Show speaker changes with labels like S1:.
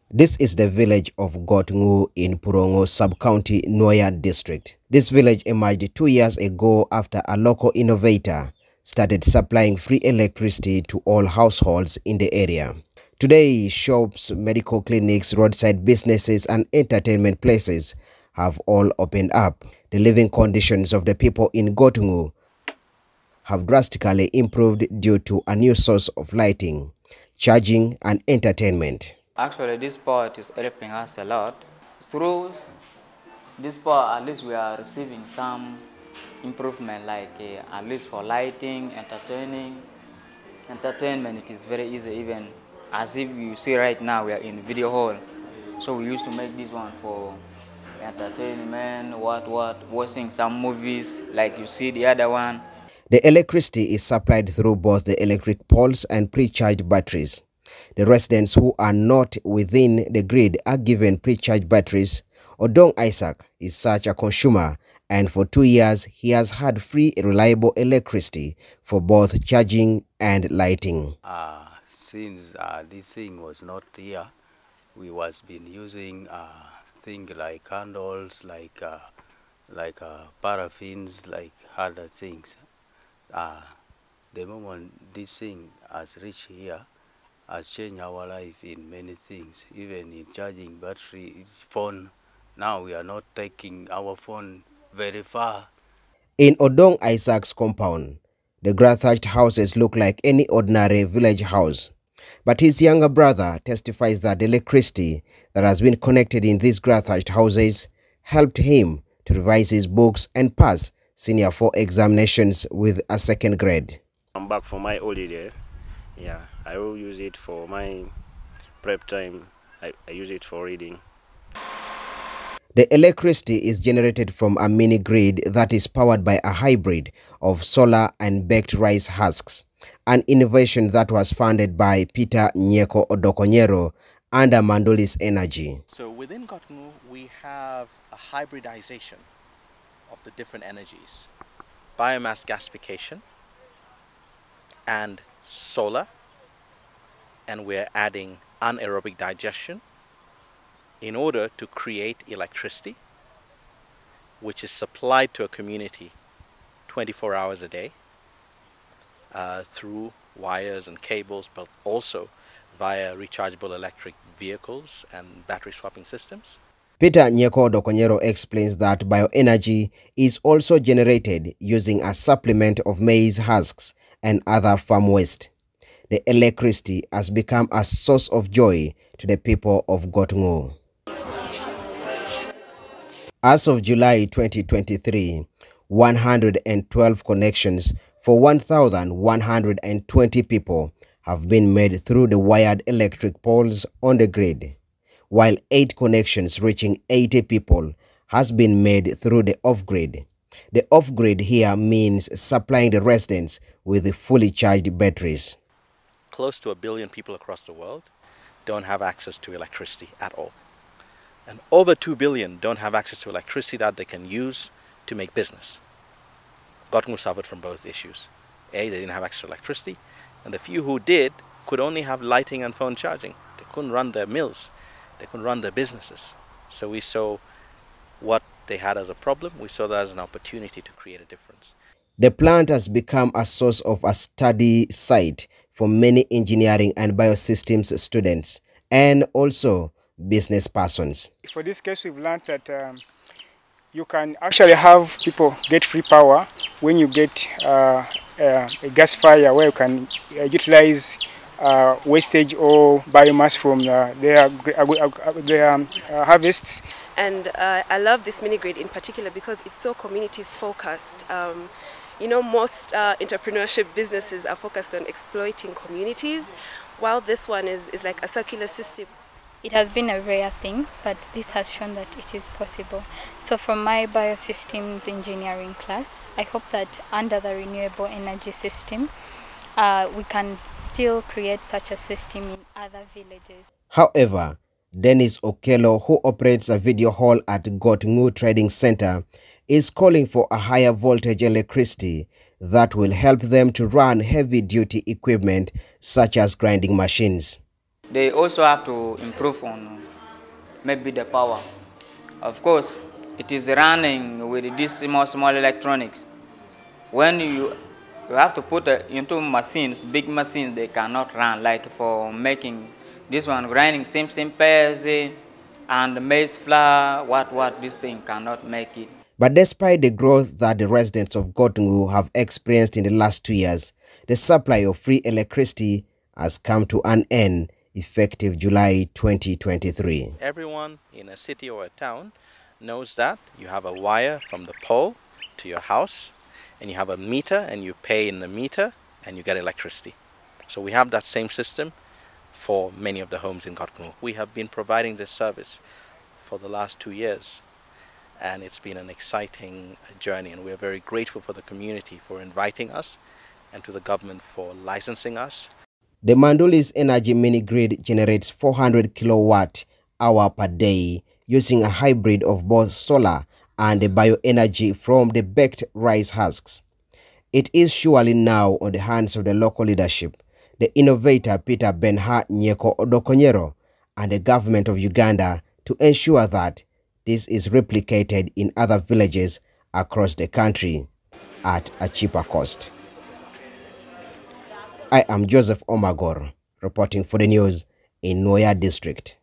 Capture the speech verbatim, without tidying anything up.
S1: This is the village of Gotngu in Purongo Sub-County, Noya District. This village emerged two years ago after a local innovator started supplying free electricity to all households in the area. Today, shops, medical clinics, roadside businesses and entertainment places have all opened up. The living conditions of the people in Gotngu have drastically improved due to a new source of lighting, charging and entertainment.
S2: Actually, this sport is helping us a lot. Through this sport, at least we are receiving some improvement, like uh, at least for lighting, entertaining. Entertainment, it is very easy, even as if you see right now, we are in video hall. So we used to make this one for entertainment, what, what, watching some movies, like you see the other one.
S1: The electricity is supplied through both the electric poles and pre-charged batteries. The residents who are not within the grid are given pre-charged batteries. Odong Isaac is such a consumer, and for two years he has had free reliable electricity for both charging and lighting.
S3: Uh, since uh, this thing was not here, we was been using uh, things like candles, like uh, like uh, paraffins, like other things. Uh, the moment this thing has reached here, has changed our life in many things, even in charging battery, phone. Now we are not taking our phone very far.
S1: In Odong Isaac's compound, the grass-thatched houses look like any ordinary village house. But his younger brother testifies that the electricity that has been connected in these grass-thatched houses helped him to revise his books and pass senior four examinations with a second grade.
S4: I'm back for my holiday. Yeah, I will use it for my prep time. I, I use it for reading.
S1: The electricity is generated from a mini grid that is powered by a hybrid of solar and baked rice husks, an innovation that was funded by Peter Nyeko Odokonyero under Mandulis Energy.
S5: So within Gotngu, we have a hybridization of the different energies: biomass gasification and solar, and we're adding anaerobic digestion in order to create electricity which is supplied to a community twenty-four hours a day uh, through wires and cables, but also via rechargeable electric vehicles and battery swapping systems.
S1: Peter Nyeko Odokonyero explains that bioenergy is also generated using a supplement of maize husks and other farm waste. The electricity has become a source of joy to the people of Gotngu. As of July twenty twenty-three, one hundred twelve connections for one thousand one hundred twenty people have been made through the wired electric poles on the grid, while eight connections reaching eighty people has been made through the off-grid. The off-grid here means supplying the residents with fully charged batteries.
S5: Close to a billion people across the world don't have access to electricity at all. And over two billion don't have access to electricity that they can use to make business. Gotngu suffered from both issues. A, they didn't have access to electricity, and the few who did could only have lighting and phone charging. They couldn't run their mills, they couldn't run their businesses. So we saw what they had as a problem, we saw that as an opportunity to create a difference.
S1: The plant has become a source of a study site for many engineering and biosystems students and also business persons.
S6: For this case, we've learned that um, you can actually have people get free power when you get uh, uh, a gas fire where you can uh, utilize uh, wastage or biomass from uh, their, uh, their um, uh, harvests.
S7: And uh, I love this mini grid in particular because it's so community focused. Um, you know, most uh, entrepreneurship businesses are focused on exploiting communities, while this one is, is like a circular system.
S8: It has been a rare thing, but this has shown that it is possible. So from my biosystems engineering class, I hope that under the renewable energy system, uh, we can still create such a system in other villages.
S1: However, Dennis Okello, who operates a video hall at Gotngu Trading Center, is calling for a higher voltage electricity that will help them to run heavy-duty equipment such as grinding machines.
S2: they also have to improve on maybe the power. Of course, it is running with these small, small electronics. When you, you have to put it into machines, big machines, they cannot run, like for making this one, grinding sim sim pears and maize flour, what, what, this thing cannot make it.
S1: But despite the growth that the residents of Gatungu have experienced in the last two years, the supply of free electricity has come to an end effective July twenty twenty-three.
S5: Everyone in a city or a town knows that you have a wire from the pole to your house, and you have a meter, and you pay in the meter, and you get electricity. So we have that same system for many of the homes in Gatungu. We have been providing this service for the last two years. And it's been an exciting journey, and we're very grateful for the community for inviting us and to the government for licensing us.
S1: The Mandulis Energy Mini Grid generates four hundred kilowatt hour per day using a hybrid of both solar and the bioenergy from the baked rice husks. It is surely now on the hands of the local leadership, the innovator Peter Benha Nyeko Odokonyero, and the government of Uganda to ensure that this is replicated in other villages across the country at a cheaper cost. I am Joseph Omagor, reporting for the news in Nwoya District.